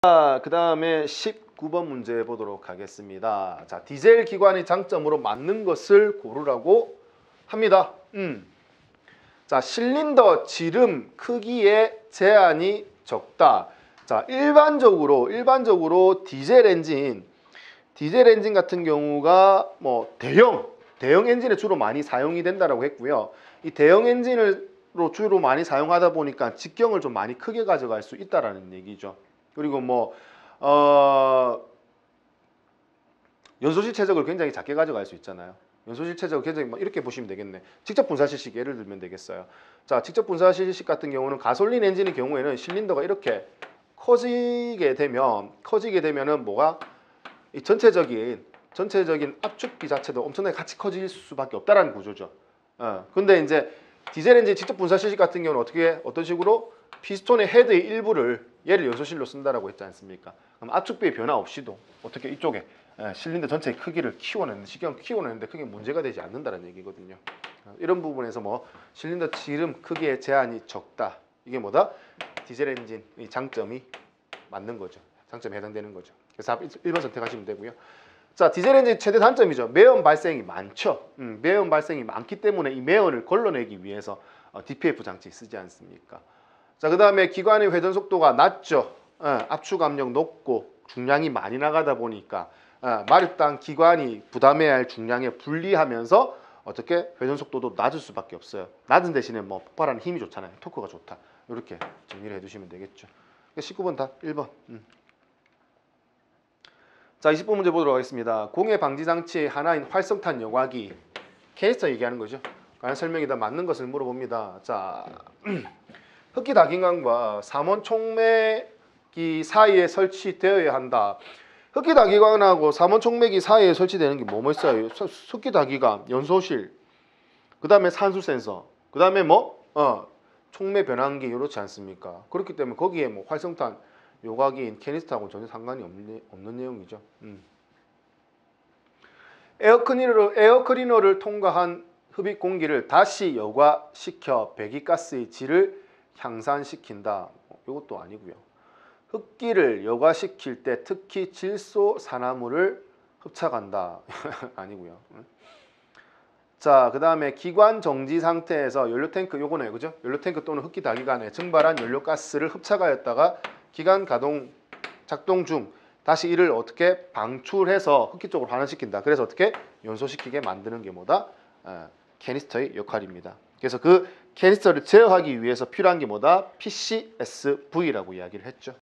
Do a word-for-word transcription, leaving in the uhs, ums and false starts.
자, 그 다음에 십구 번 문제 보도록 하겠습니다. 자, 디젤 기관의 장점으로 맞는 것을 고르라고 합니다. 음. 자, 실린더 지름 크기의 제한이 적다. 자, 일반적으로 일반적으로 디젤 엔진 디젤 엔진 같은 경우가 뭐 대형 대형 엔진에 주로 많이 사용이 된다라고 했고요. 이 대형 엔진으로 주로 많이 사용하다 보니까 직경을 좀 많이 크게 가져갈 수 있다라는 얘기죠. 그리고 뭐 어, 연소실 최적을 굉장히 작게 가져갈 수 있잖아요. 연소실 최적을 굉장히 뭐 이렇게 보시면 되겠네. 직접 분사실식 예를 들면 되겠어요. 자, 직접 분사실식 같은 경우는 가솔린 엔진의 경우에는 실린더가 이렇게 커지게 되면 커지게 되면은 뭐가 이 전체적인 전체적인 압축비 자체도 엄청나게 같이 커질 수밖에 없다라는 구조죠. 어, 근데 이제 디젤 엔진 직접 분사실식 같은 경우는 어떻게 어떤 식으로 피스톤의 헤드의 일부를 얘를 연소실로 쓴다라고 했지 않습니까? 그럼 압축비의 변화 없이도 어떻게 이쪽에 예, 실린더 전체의 크기를 키워내는 시경 키워내는데 크게 문제가 되지 않는다는 얘기거든요. 어, 이런 부분에서 뭐 실린더 지름 크기의 제한이 적다. 이게 뭐다? 디젤 엔진의 장점이 맞는 거죠. 장점에 해당되는 거죠. 그래서 일 번 선택하시면 되고요. 자, 디젤 엔진 최대 단점이죠. 매연 발생이 많죠. 음, 매연 발생이 많기 때문에 이 매연을 걸러내기 위해서 어, 디피에프 장치 쓰지 않습니까? 자, 그 다음에 기관의 회전 속도가 낮죠. 어, 압축 압력 높고 중량이 많이 나가다 보니까 어, 마력당 기관이 부담해야 할 중량에 불리하면서 어떻게 회전 속도도 낮을 수밖에 없어요. 낮은 대신에 뭐 폭발하는 힘이 좋잖아요. 토크가 좋다. 이렇게 정리를 해두시면 되겠죠. 십구 번 다 일 번. 음. 자, 이십 번 문제 보도록 하겠습니다. 공해 방지 장치의 하나인 활성탄 여과기 캐니스터 얘기하는 거죠. 과연 설명이 다 맞는 것을 물어봅니다. 자, 흡기 다기관과 삼원 촉매기 사이에 설치되어야 한다. 흡기 다기관하고 삼원 촉매기 사이에 설치되는 게 뭐뭐 있어요? 흡기 다기관, 연소실, 그 다음에 산수 센서, 그 다음에 뭐 어, 촉매 변환기 이렇지 않습니까? 그렇기 때문에 거기에 뭐 활성탄 요각인 캐니스터하고는 전혀 상관이 없는, 없는 내용이죠. 음. 에어클리너를, 에어클리너를 통과한 흡입 공기를 다시 여과시켜 배기가스의 질을 향상시킨다. 이것도 아니고요. 흡기를 여과시킬 때 특히 질소 산화물을 흡착한다. 아니고요. 자, 그 다음에 기관 정지 상태에서 연료탱크 요거네, 그죠? 연료탱크 또는 흡기 다기관에 증발한 연료가스를 흡착하였다가 기관 가동 작동 중 다시 이를 어떻게 방출해서 흡기 쪽으로 환원시킨다. 그래서 어떻게 연소시키게 만드는 게 뭐다? 어, 캐니스터의 역할입니다. 그래서 그 캐니스터를 제어하기 위해서 필요한 게 뭐다? 피씨에스브이라고 이야기를 했죠.